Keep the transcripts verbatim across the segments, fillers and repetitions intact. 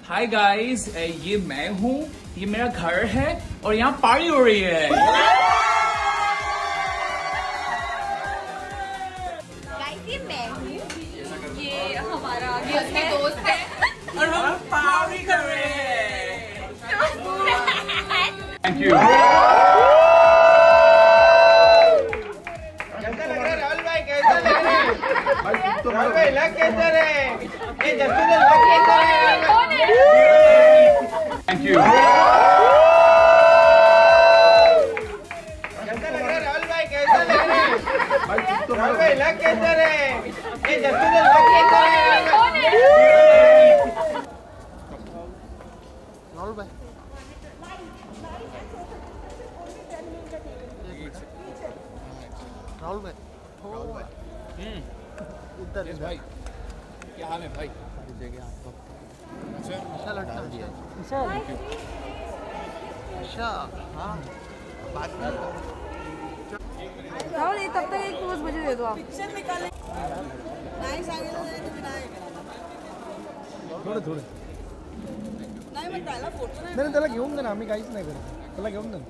Hi guys, ये मैं हूँ, ये मेरा घर है और यहाँ पार्टी हो रही है। गाइस ये मैं हूँ, ये हमारा ये उसके दोस्त है और हम पार्टी कर रहे हैं। Thank you. कैसा लग रहा है राहुल भाई? कैसा लग रहा है राहुल भाई? लग कैसा रहे? ये जस्सू ने लग कैसा रहे? Thank you. कैसा लग रहा है राहुल भाई? कैसा लग रहा है राहुल भाई? लग कैसा रहे? ये जस्सू ने लग कैसा रहे? राहुल भाई राहुल भाई राहुल भाई इधर इधर भाई, क्या हाल है भाई? अच्छा लड़का है। अच्छा हाँ बात कर राहुल ये तब तक एक पोज मुझे दे दो आप। थोडे थोडे नाही त्याला घेऊन दे ना, आम्ही काहीच नाही करत, त्याला घेऊन दे ना.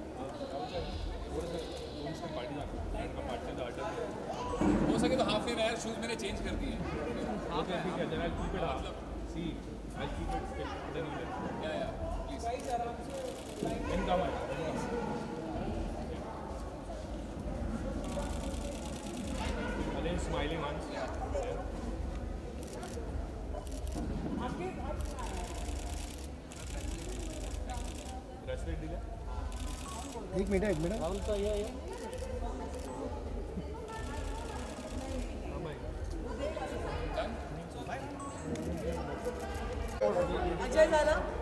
हो सके तो हाफ ही यार, शूज मैंने चेंज कर दिए। हाफ है, ठीक है, जरा keep it half. See I keep it then या या please in come again smiling once respect दीजिए। एक मिनिट एक मिनिट राहुल का ये अजय झालं